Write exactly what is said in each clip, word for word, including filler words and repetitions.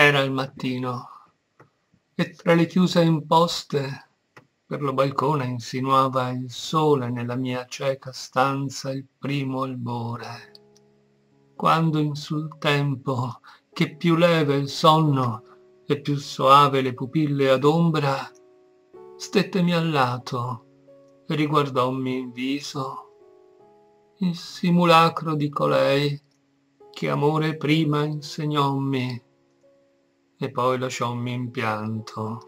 Era il mattino e tra le chiuse imposte per lo balcone insinuava il sole nella mia cieca stanza il primo albore. Quando in sul tempo che più leve il sonno e più soave le pupille adombra, stettemi al lato e riguardommi in viso il simulacro di colei che amore prima insegnommi e poi lasciommi in pianto.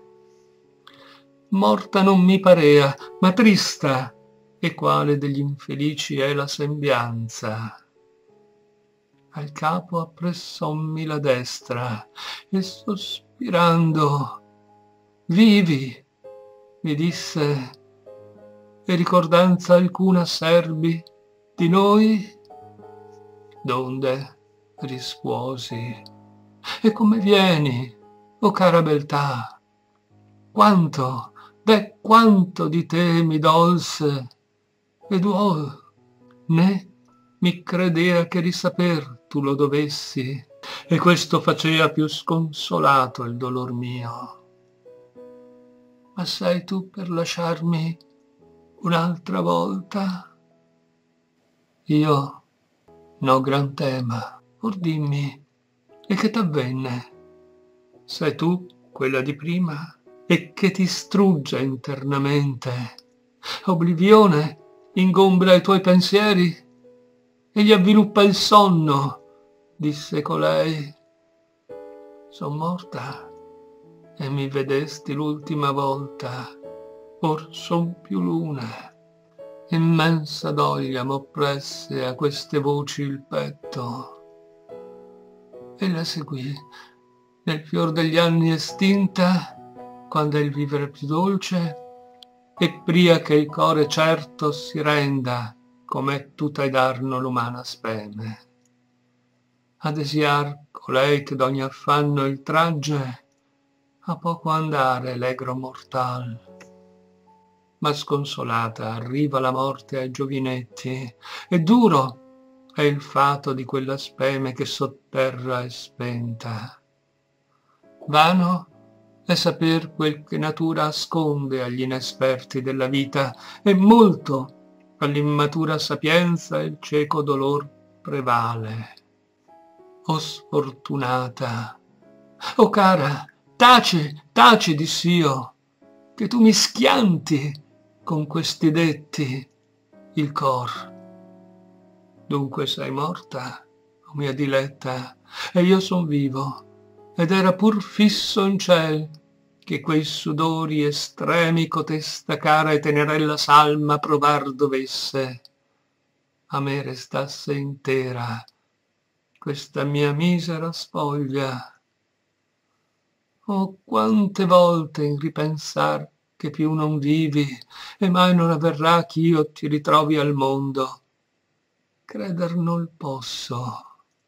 Morta non mi parea, ma trista, e quale degli infelici è la sembianza. Al capo appressommi la destra e sospirando, vivi, mi disse, e ricordanza alcuna serbi di noi? Donde, rispuosi, e come vieni, o cara beltà? Quanto, beh, quanto di te mi dolse, ed oh, né mi credea che di saper tu lo dovessi, e questo facea più sconsolato il dolor mio. Ma sei tu per lasciarmi un'altra volta? Io no gran tema, or dimmi, e che t'avvenne? Sei tu quella di prima? E che ti strugge internamente? Oblivione ingombra i tuoi pensieri e gli avviluppa il sonno, disse colei. Son morta e mi vedesti l'ultima volta, or son più lune. Immensa doglia m'oppresse a queste voci il petto. E la seguì, nel fior degli anni estinta, quando è il vivere più dolce, e pria che il core certo si renda, com'è tuta ed arno l'umana speme. A desiar colei che d'ogni affanno il tragge, a poco andare l'egro mortal. Ma sconsolata arriva la morte ai giovinetti, e duro è il fato di quella speme che sotterra è spenta. Vano è saper quel che natura asconde agli inesperti della vita, e molto all'immatura sapienza il cieco dolor prevale. O sfortunata, o cara, taci, taci, diss'io, che tu mi schianti con questi detti il cor. Dunque sei morta, o mia diletta, e io son vivo, ed era pur fisso in ciel che quei sudori estremi cotesta cara e tenerella salma provar dovesse. A me restasse intera questa mia misera spoglia. Oh, quante volte in ripensar che più non vivi e mai non avverrà ch'io ti ritrovi al mondo, creder nol posso.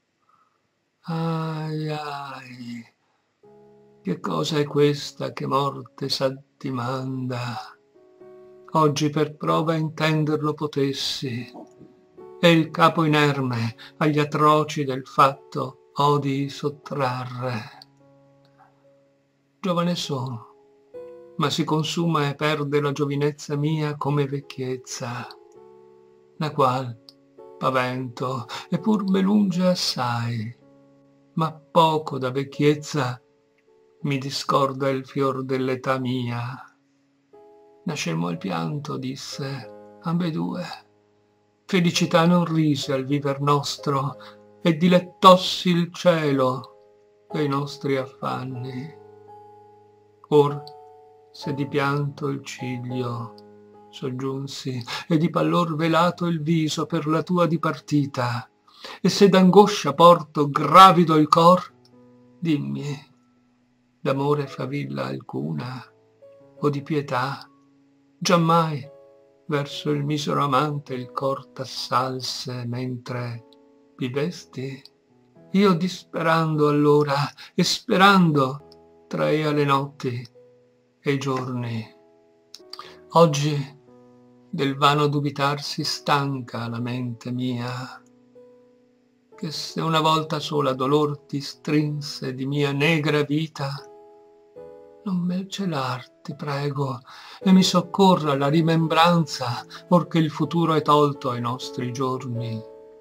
Ai, ai, che cosa è questa che morte s'addimanda? Oggi per prova intenderlo potessi, e il capo inerme agli atroci del fatto odi sottrarre. Giovane sono, ma si consuma e perde la giovinezza mia come vecchiezza, la qual pavento e pur me lunge assai, ma poco da vecchiezza mi discorda il fior dell'età mia. Nascemmo al pianto, disse, ambedue. Felicità non rise al viver nostro e dilettossi il cielo dei nostri affanni. Or, se di pianto il ciglio soggiunsi e di pallor velato il viso per la tua dipartita, e se d'angoscia porto gravido il cor, dimmi, d'amore favilla alcuna o di pietà, giammai verso il misero amante il cor t'assalse mentre vivesti? Io disperando allora e sperando traea le notti e i giorni. Oggi del vano dubitar si stanca la mente mia, che se una volta sola dolor ti strinse di mia negra vita, non me celar, ti prego, e mi soccorra la rimembranza, or che il futuro è tolto ai nostri giorni.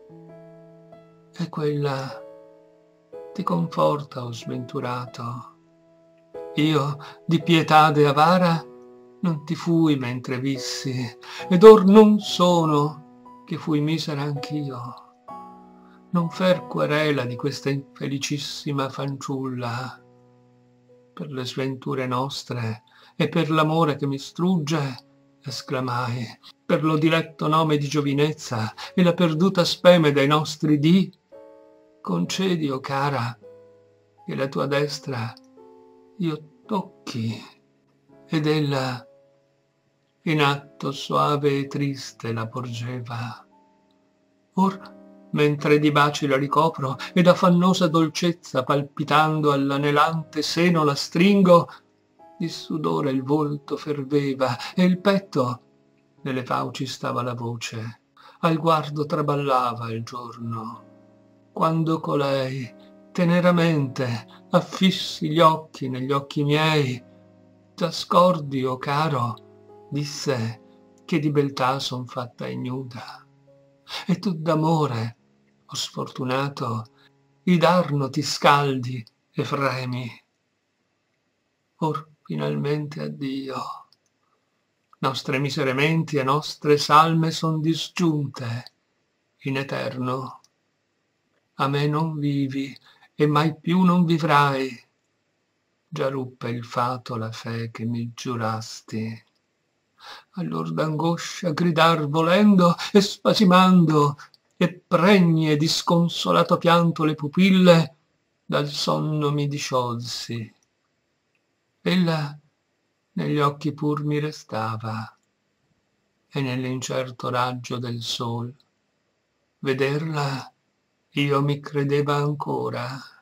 E quella ti conforta, o sventurato. Io, di pietade avara, non ti fui mentre vissi, ed or non sono, che fui misera anch'io. Non fer querela di questa infelicissima fanciulla. Per le sventure nostre e per l'amore che mi strugge, esclamai, per lo diletto nome di giovinezza e la perduta speme dei nostri dì, concedi, o cara, che la tua destra io tocchi, ed ella in atto soave e triste la porgeva. Or, mentre di baci la ricopro ed affannosa dolcezza palpitando all'anelante seno la stringo, di sudore il volto ferveva e il petto, nelle fauci stava la voce, al guardo traballava il giorno. Quando colei, teneramente, affissi gli occhi negli occhi miei, t'ascordi, o caro, disse che di beltà son fatta ignuda. E tu d'amore, o sfortunato, idarno ti scaldi e fremi. Or finalmente addio. Nostre misere menti e nostre salme son disgiunte in eterno. A me non vivi e mai più non vivrai. Già ruppe il fato la fe che mi giurasti. Allor d'angoscia gridar volendo e spasimando e pregne di sconsolato pianto le pupille, dal sonno mi disciolsi. Ella negli occhi pur mi restava, e nell'incerto raggio del sol, vederla io mi credeva ancora.